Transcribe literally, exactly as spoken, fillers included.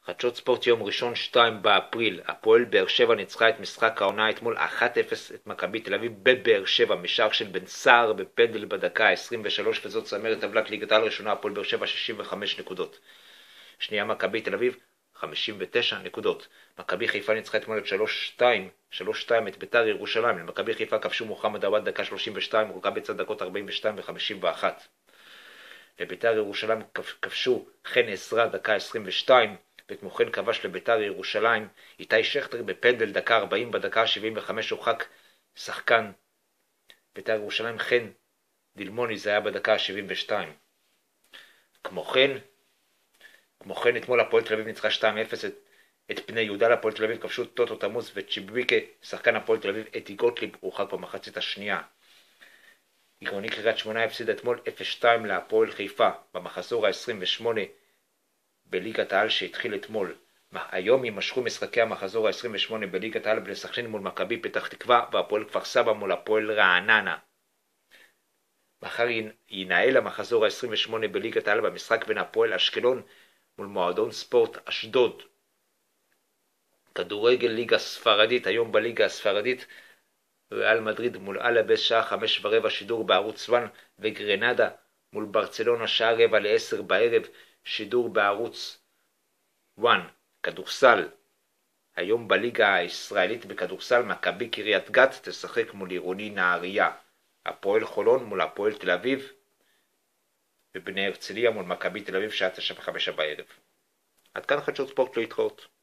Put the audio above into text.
חדשות ספורט יום ראשון שתיים באפריל, הפועל באר שבע ניצחה את משחק העונה אתמול אחת אפס את מכבי תל אביב בבאר שבע משער של בן סער בפנדל בדקה עשרים ושלוש, וזאת צמרת טבלת ליגת העל ראשונה. הפועל באר שבע שישים וחמש נקודות, שנייה מכבי תל אביב חמישים ותשע נקודות. מכבי חיפה ניצחה אתמול את שלוש שתיים את ביתר ירושלים. למכבי חיפה כבשו מוחמד עווד דקה שלושים ושתיים, רוקאביצה דקות ארבעים ושתיים ו-חמישים ואחת. לביתר ירושלים כבשו חן עזרא דקה עשרים ושתיים, וכמו כן כבש לביתר ירושלים איתי שכטר בפנדל דקה ארבעים, בדקה שבעים וחמש הורחק שחקן ביתר ירושלים חן דילמוני, זה היה בדקה שבעים ושתיים. כמו כן, כמו כן אתמול הפועל תל אביב ניצחה שתיים אפס את, את בני יהודה. לפועל תל אביב כבשו טוטו תמוז וצ'יביקה, שחקן הפועל תל אביב אתי גוטליב הורחק במחצית השנייה. עירוני קריית שמונה הפסיד אתמול אפס שתיים להפועל חיפה במחזור ה-עשרים ושמונה בליגת העל שהתחיל אתמול. היום יימשכו משחקי המחזור ה-עשרים ושמונה בליגת העל, בני סכנין מול מכבי פתח תקווה והפועל כפר סבא מול הפועל רעננה. מחר ינהל המחזור ה-עשרים ושמונה בליגת העל במשחק בין הפועל אשקלון מול מועדון ספורט אשדוד. כדורגל ליגה ספרדית, היום בליגה הספרדית ריאל מדריד מול אלאבס שעה חמש ורבע שידור בערוץ אחת, וגרנדה מול ברצלונה שעה רבע לעשר בערב שידור בערוץ אחת. כדורסל, היום בליגה הישראלית בכדורסל מכבי קריית גת תשחק מול עירוני נהריה, הפועל חולון מול הפועל תל אביב, ובני הרצליה מול מכבי תל אביב שעה תשע וחמש בערב. עד כאן חדשות ספורט, להתראות.